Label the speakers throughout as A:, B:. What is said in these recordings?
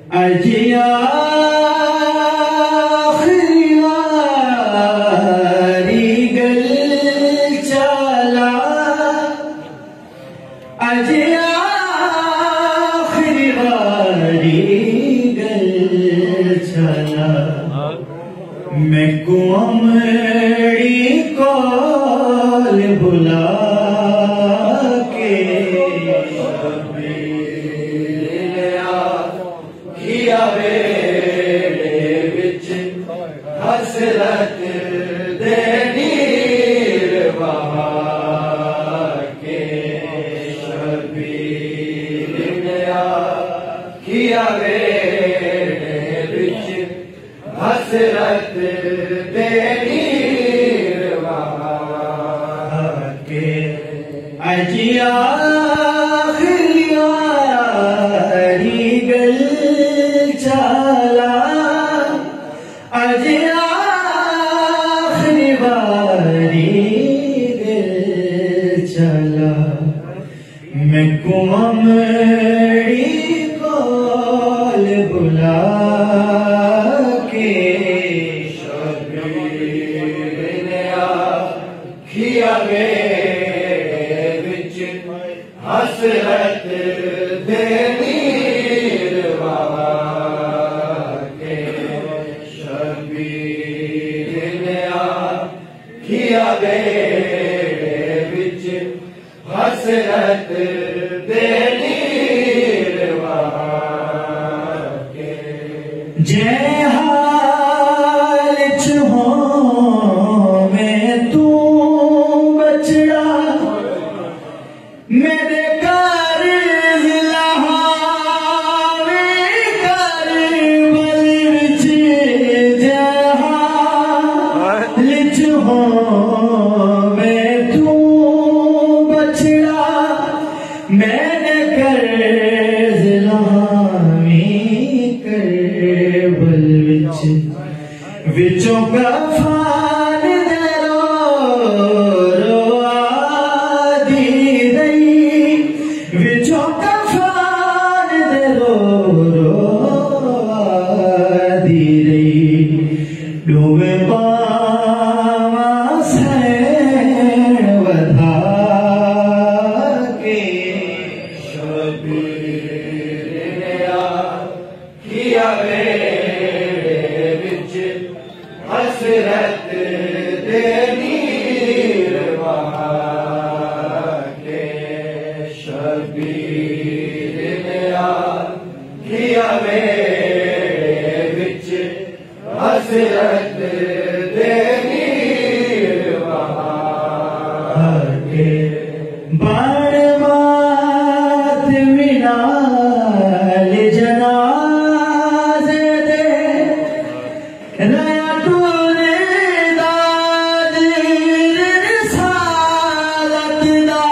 A: अजिया मैं कुमड़ी कॉल बुला के किया वेड़े विच हसरत देनी वहा के शबीर ने किया वेड़े विच हसरत देनी वहा के अजिया चला अजिया चला मैं कुमड़ी कॉल बुला के शबीर ने किया मेरे विच हसरत देनी वहा के शबीर ने किया मेरे विच हसरत देनी वहा के जय हाल च हो मैं तू बचड़ा मेरे घर लहावे कर बल विच जय हाल च हो मैं तू बचड़ा मैंने कर विचों गफान दे रो आदि रही विचों गफान दे रो आदि रही डूबे पावा सैन वधा के शबीर ने किया हसरत देनी वहा के शबीर ने किया मेरे विच हसरत देनी वहा के बाण बात मिनाल जनाजे दे नया टूरे दादीर सालत दा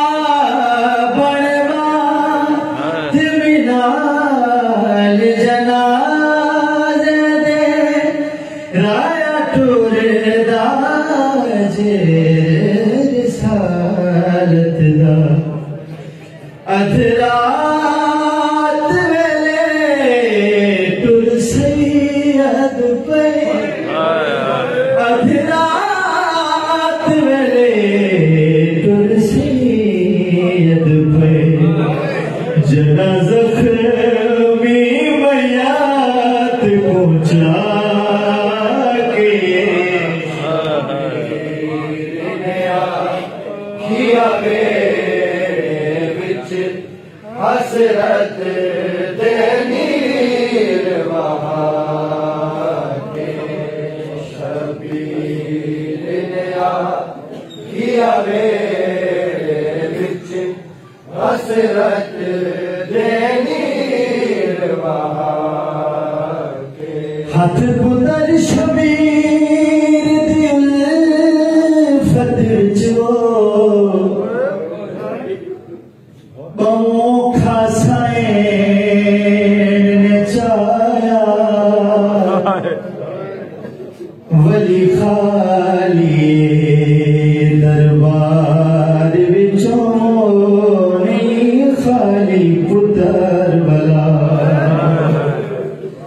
A: बड़बात मिनाल जनाजे दे राया टूरे दाजेर सालत दा अधरात वेले टुर सैयद पे अधरात वेले टुर सैयद पे जना जख्मी मयात पहुंचा के किया मेरे विच हसरत देनी वहा के शबीर ने किया मेरे विच हसरत देनी वहा के हाथ पुतर शबीर दिल फतर जो बमोखा सैन ने चाया वली खाली दरबार विचों नहीं खाली पुत्र बला